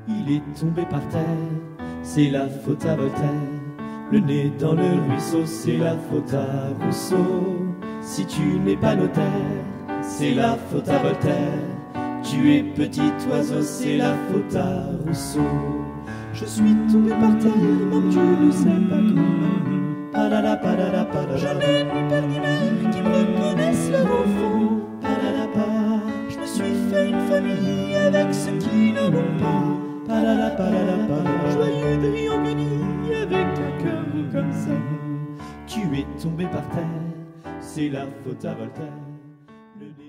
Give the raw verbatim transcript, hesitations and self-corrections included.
il est tombé par terre, c'est la faute à Voltaire. Le nez dans le ruisseau, c'est la faute à Rousseau. Si tu n'es pas notaire, c'est la faute à Voltaire. Tu es petit oiseau, c'est la faute à Rousseau. Je suis tombé par terre, même tu ne sais pas comment. Padada, padada, padada. Je n'ai ni père ni mère qui me reconnaissent leur enfant. Padada, padada. Je me suis fait une famille avec ceux qui ne l'ont pas. Padada, padada, padada. Joyeux de triangulis avec un cœur comme ça. Tu es tombé par terre, c'est la faute à Voltaire. Le